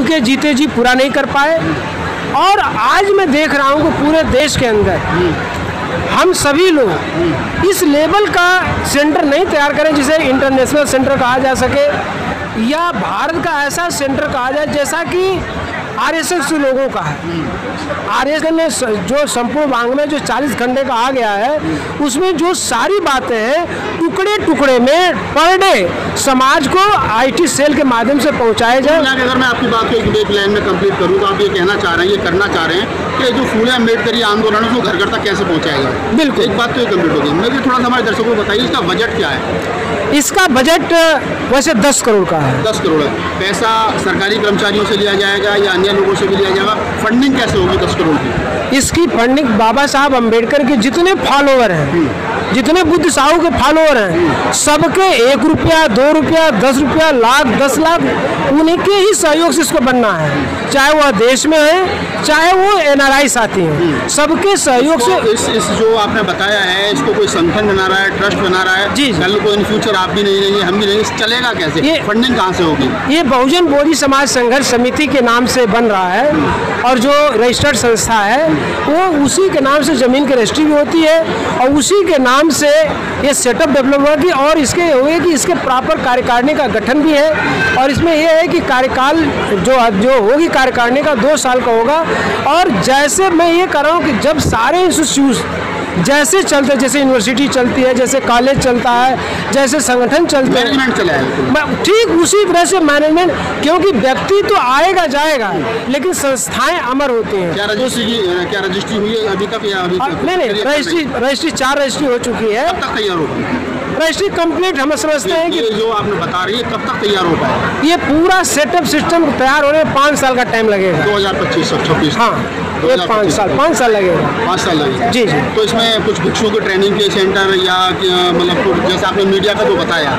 के जीते जी पूरा नहीं कर पाए। और आज मैं देख रहा हूँ कि पूरे देश के अंदर हम सभी लोग इस लेवल का सेंटर नहीं तैयार करें जिसे इंटरनेशनल सेंटर कहा जा सके, या भारत का ऐसा सेंटर कहा जाए जैसा कि आरएसएस लोगों का है। आरएसएस ने जो संपूर्ण वांग्मय जो 40 खंडे का आ गया है, उसमें जो सारी बातें हैं टुकड़े टुकड़े में पर डे समाज को आईटी सेल के माध्यम से पहुंचाए जाए। अगर मैं आपकी बात को एक लाइन में कंप्लीट करूं तो आप ये कहना चाह रहे हैं, ये करना चाह रहे हैं कि जो फूले अम्बेडकरी आंदोलन है उसको घर घर तक कैसे पहुँचाएगा। बिल्कुल, एक बात तो ये कंप्लीट होगी। मैं भी थोड़ा सा हमारे दर्शकों को बताइए इसका बजट क्या है। इसका बजट वैसे 10 करोड़ का है। 10 करोड़ है। पैसा सरकारी कर्मचारियों से लिया जाएगा या अन्य लोगों से भी लिया जाएगा? फंडिंग कैसे होगी 10 करोड़ की? इसकी फंडिंग बाबा साहब अम्बेडकर के जितने फॉलोअर हैं, जितने बुद्ध साहू के फॉलोअर हैं, सबके 1 रुपया, 2 रुपया, 10 रुपया, लाख, 10 लाख, उन्हीं के ही सहयोग से इसको बनना है। चाहे वह देश में है, चाहे वो एनआरआई साथी हैं, सबके सहयोग से। इस जो आपने बताया है, इसको कोई संगठन बना रहा है, ट्रस्ट बना रहा है, जी, कल को इन फ्यूचर आप भी नहीं रहेंगे, हम भी नहीं, चलेगा कैसे? ये फंडिंग कहाँ से होगी? ये बहुजन बोधि समाज संघर्ष समिति के नाम से बन रहा है, और जो रजिस्टर्ड संस्था है वो उसी के नाम से जमीन की रजिस्ट्री भी होती है, और उसी के नाम से ये सेटअप डेवलप होगी। और इसके हुए कि इसके प्रॉपर कार्यकारिणी का गठन भी है, और इसमें यह है कि कार्यकाल जो होगी कार्यकारिणी का 2 साल का होगा। और जैसे मैं ये कर रहा हूँ कि जब सारे इंस्टीट्यूट जैसे चलते, जैसे यूनिवर्सिटी चलती है, जैसे कॉलेज चलता है, जैसे संगठन चलते हैं, ठीक उसी तरह से मैनेजमेंट, क्योंकि व्यक्ति तो आएगा जाएगा लेकिन संस्थाएं अमर होती हैं। क्या रजिस्ट्री हुई है अभी तक या अभी तक? नहीं, रजिस्ट्री 4 रजिस्ट्री हो चुकी है। कब तक तैयार होगी रजिस्ट्री कंप्लीट? हम समझते हैं कि जो आपने बता रही है कब तक तैयार हो पाएगा? ये पूरा सेटअप सिस्टम तैयार होने में 5 साल का टाइम लगेगा। 2025-26? हाँ, 5 साल लगेगा। 5 साल लगेगा। जी जी। तो इसमें कुछ भिक्षुओं के ट्रेनिंग के सेंटर या मतलब जैसे आपने मीडिया का तो बताया,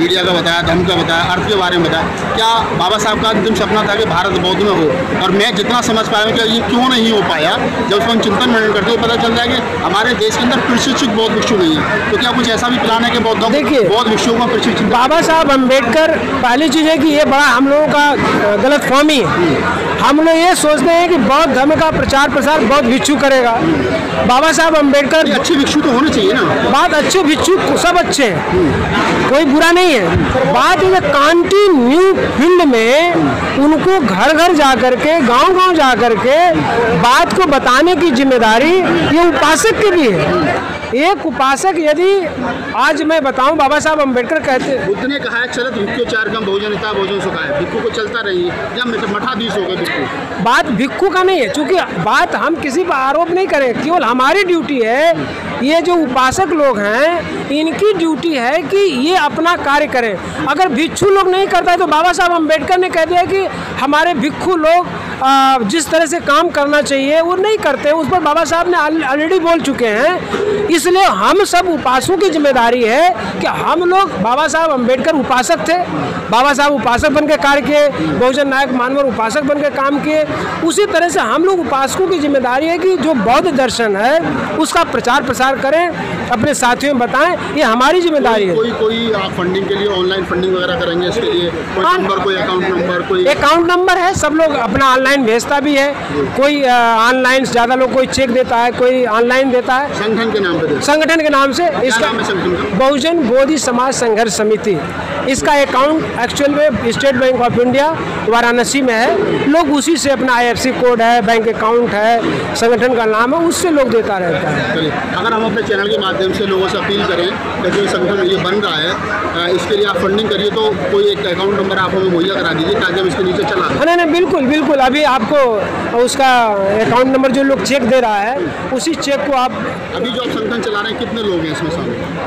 धर्म का बताया, अर्थ के बारे में बताया, क्या बाबा साहब का अंतिम सपना था कि भारत बौद्ध में हो? और मैं जितना समझ पाया कि ये क्यों नहीं हो पाया, जब उसको हम चिंतन मनन करते हैं पता चलता है कि हमारे देश के अंदर प्रशिक्षित बौद्ध भिक्षु नहीं है। तो क्या कुछ ऐसा भी प्लान है कि देखिए, बौद्ध भिक्षुओं को प्रशिक्षित? बाबा साहब अम्बेडकर, पहली चीज़ है कि ये बड़ा हम लोगों का गलत फहमी है। हम लोग ये सोचते हैं कि बौद्ध धर्म का प्रचार प्रसार बौद्ध भिक्षु करेगा। बाबा साहब अम्बेडकर अच्छे भिक्षु तो होने चाहिए ना। बात अच्छे भिक्षु सब अच्छे हैं, कोई बुरा नहीं है। बात ये कंटिन्यू फील्ड में उनको घर घर जा करके, गांव गांव जा करके बात को बताने की जिम्मेदारी ये उपासक की भी है। एक उपासक, यदि आज मैं बताऊं, बाबा साहब अम्बेडकर कहते, बुद्ध ने कहा है चलत भिक्षु चार कम भोजन हिता भोजन सुखाए, भिक्षु को चलता रहिए, जब मठाधीश हो गए भिक्षु। बात भिक्षु का नहीं है, क्योंकि बात हम किसी पर आरोप नहीं करें, केवल हमारी ड्यूटी है, ये जो उपासक लोग हैं इनकी ड्यूटी है कि ये अपना कार्य करें। अगर भिक्षु लोग नहीं करता है तो बाबा साहब अम्बेडकर ने कह दिया कि हमारे भिक्षु लोग जिस तरह से काम करना चाहिए वो नहीं करते, उस पर बाबा साहब ने ऑलरेडी बोल चुके हैं। इसलिए हम सब उपासकों की जिम्मेदारी है कि हम लोग, बाबा साहब अम्बेडकर उपासक थे, बाबा साहब उपासक बन के कार्य किए, बहुजन नायक मानवर उपासक बन के काम किए, उसी तरह से हम लोग उपासकों की जिम्मेदारी है कि जो बौद्ध दर्शन है उसका प्रचार प्रसार करें, अपने साथियों में बताएं, ये हमारी जिम्मेदारी है। कोई आप फंडिंग के लिए ऑनलाइन फंडिंग वगैरह करेंगे इसके लिए? कोई नंबर, कोई अकाउंट नंबर? कोई अकाउंट नंबर है, सब लोग अपना ऑनलाइन भेजता भी है, कोई ऑनलाइन, ज़्यादा लोग कोई चेक देता है, कोई ऑनलाइन देता है। संगठन के नाम पे? संगठन के नाम से इसका बहुजन बोधि समाज संघर्ष समिति, इसका अकाउंट एक्चुअल में State Bank of India Varanasi में है। लोग उसी से अपना IFSC कोड है, बैंक अकाउंट है, संगठन का नाम है, उससे लोग देता रहता है। अगर हम अपने चैनल के माध्यम से लोगों से अपील करें कि जो संगठन ये बन रहा है इसके लिए आप फंडिंग करिए, तो कोई एक अकाउंट नंबर आप हमें मुहैया करा दीजिए ताकि हम इसके नीचे चला। नहीं, बिल्कुल बिल्कुल, अभी आपको उसका अकाउंट नंबर, जो लोग चेक दे रहा है उसी चेक को आप, अभी जो आप संगठन चला रहे हैं कितने लोग हैं इसमें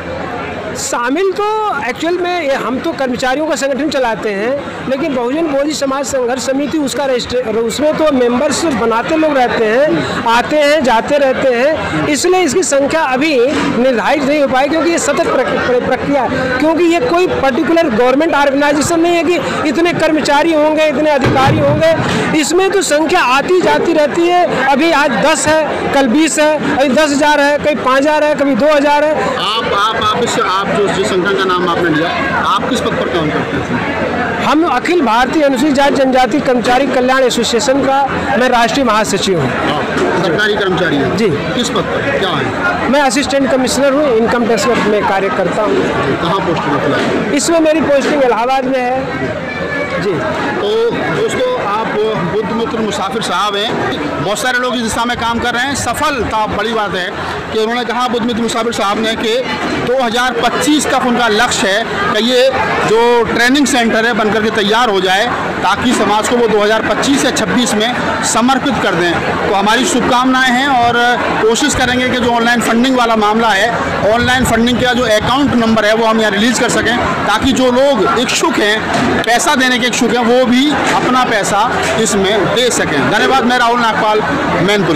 शामिल? तो एक्चुअल में हम तो कर्मचारियों का संगठन चलाते हैं, लेकिन बहुजन बोधि समाज संघर्ष समिति उसका उसमें तो मेंबर्स बनाते लोग रहते हैं, आते हैं जाते रहते हैं, इसलिए इसकी संख्या अभी निर्धारित नहीं हो पाई, क्योंकि ये सतत प्रक्रिया, क्योंकि ये कोई पर्टिकुलर गवर्नमेंट ऑर्गेनाइजेशन नहीं है कि इतने कर्मचारी होंगे, इतने अधिकारी होंगे। इसमें तो संख्या आती जाती रहती है। अभी आज 10 है, कल 20 है, अभी 10,000 है, कभी 5,000 है, कभी 2,000 है। आप जो जिस संगठन का नाम आपने लिया, आप किस पद पर काम करते हैं? हम अखिल भारतीय अनुसूचित जाति जनजाति कर्मचारी कल्याण एसोसिएशन का मैं राष्ट्रीय महासचिव हूँ। सरकारी कर्मचारी हैं जी। किस पद पर, क्या है? मैं असिस्टेंट कमिश्नर हूँ, इनकम टैक्स में कार्य करता हूँ। कहाँ पोस्टिंग है फिलहाल? इसमें मेरी पोस्टिंग इलाहाबाद में है जी। तो दोस्तों, आप बुद्ध मित्र मुसाफिर साहब हैं, बहुत सारे लोग इस दिशा में काम कर रहे हैं। सफलता बड़ी बात है कि उन्होंने कहा, बुद्ध मित्र मुसाफिर साहब ने, कि 2025 तक उनका लक्ष्य है कि ये जो ट्रेनिंग सेंटर है बनकर के तैयार हो जाए, ताकि समाज को वो 2025 या 26 में समर्पित कर दें। तो हमारी शुभकामनाएं हैं और कोशिश करेंगे कि जो ऑनलाइन फंडिंग वाला मामला है, ऑनलाइन फंडिंग का जो अकाउंट नंबर है वो हम यहाँ रिलीज़ कर सकें, ताकि जो लोग इच्छुक हैं, पैसा देने के इच्छुक हैं, वो भी अपना पैसा इसमें दे सकें। धन्यवाद। मैं राहुल नागपाल, मैनपुरी।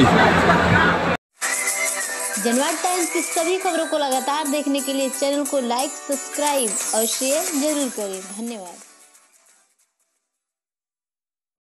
जनवाद टाइम्स की सभी खबरों को लगातार देखने के लिए चैनल को लाइक, सब्सक्राइब और शेयर जरूर करें। धन्यवाद।